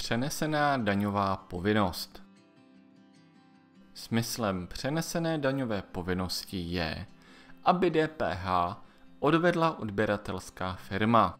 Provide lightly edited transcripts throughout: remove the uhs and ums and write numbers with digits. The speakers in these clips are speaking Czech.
Přenesená daňová povinnost. Smyslem přenesené daňové povinnosti je, aby DPH odvedla odběratelská firma.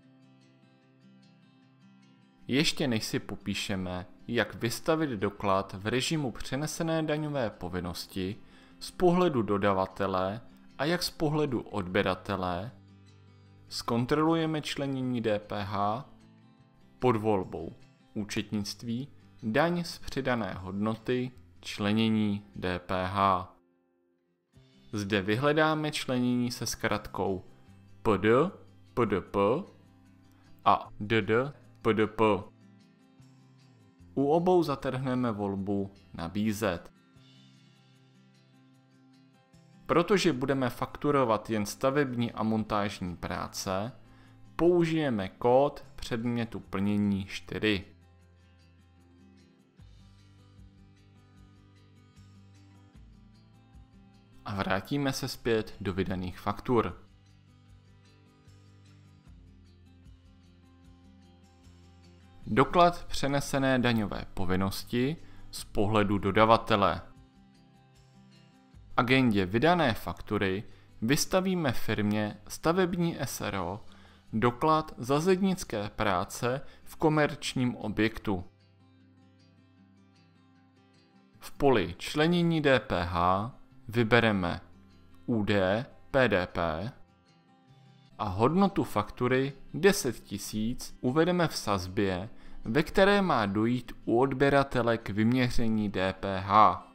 Ještě než si popíšeme, jak vystavit doklad v režimu přenesené daňové povinnosti z pohledu dodavatele a jak z pohledu odběratele, zkontrolujeme členění DPH pod volbou účetnictví, daň z přidané hodnoty, členění DPH. Zde vyhledáme členění se zkratkou PD, PDP a DD, PDP. U obou zatrhneme volbu Nabízet. Protože budeme fakturovat jen stavební a montážní práce, použijeme kód předmětu plnění 4. A vrátíme se zpět do vydaných faktur. Doklad přenesené daňové povinnosti z pohledu dodavatele. Agendě vydané faktury vystavíme firmě stavební SRO doklad za zednické práce v komerčním objektu. V poli členění DPH vybereme UD PDP a hodnotu faktury 10 000 uvedeme v sazbě, ve které má dojít u odběratele k vyměření DPH.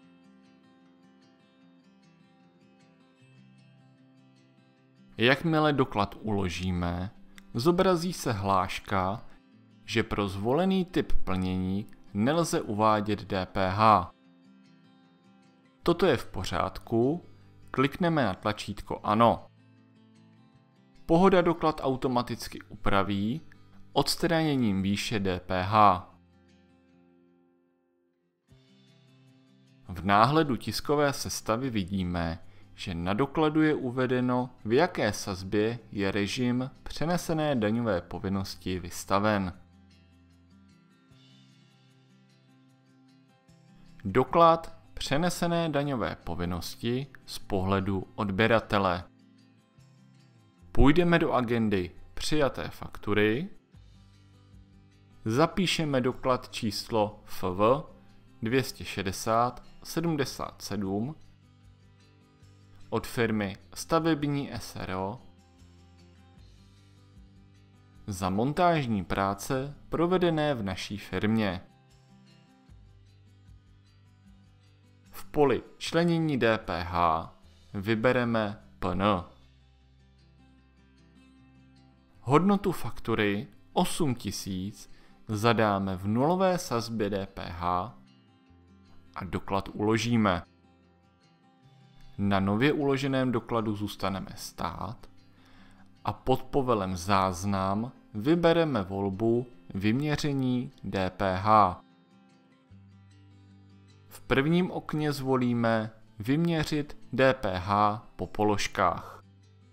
Jakmile doklad uložíme, zobrazí se hláška, že pro zvolený typ plnění nelze uvádět DPH. Toto je v pořádku, klikneme na tlačítko Ano. Pohoda doklad automaticky upraví odstraněním výše DPH. V náhledu tiskové sestavy vidíme, že na dokladu je uvedeno, v jaké sazbě je režim přenesené daňové povinnosti vystaven. Doklad přenesené daňové povinnosti z pohledu odběratele. Půjdeme do agendy Přijaté faktury, zapíšeme doklad číslo FV 260 77 od firmy Stavební SRO za montážní práce provedené v naší firmě. V poli členění DPH vybereme PN. Hodnotu faktury 8 000 zadáme v nulové sazbě DPH a doklad uložíme. Na nově uloženém dokladu zůstaneme stát a pod povelem Záznam vybereme volbu Vyměření DPH. V prvním okně zvolíme Vyměřit DPH po položkách.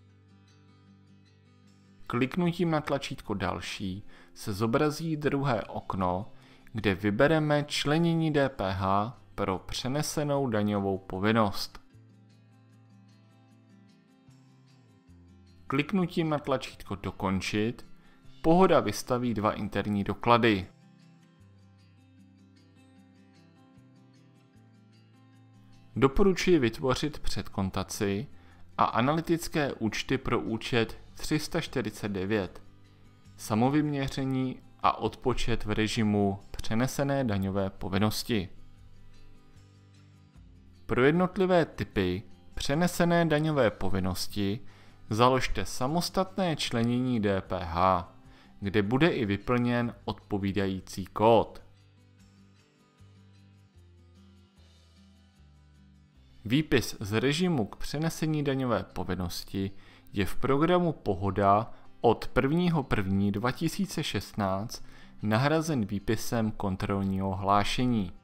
Kliknutím na tlačítko Další se zobrazí druhé okno, kde vybereme členění DPH pro přenesenou daňovou povinnost. Kliknutím na tlačítko Dokončit Pohoda vystaví dva interní doklady. Doporučuji vytvořit předkontaci a analytické účty pro účet 349, samovyměření a odpočet v režimu přenesené daňové povinnosti. Pro jednotlivé typy přenesené daňové povinnosti založte samostatné členění DPH, kde bude i vyplněn odpovídající kód. Výpis z režimu k přenesení daňové povinnosti je v programu Pohoda od 1.1.2016 nahrazen výpisem kontrolního hlášení.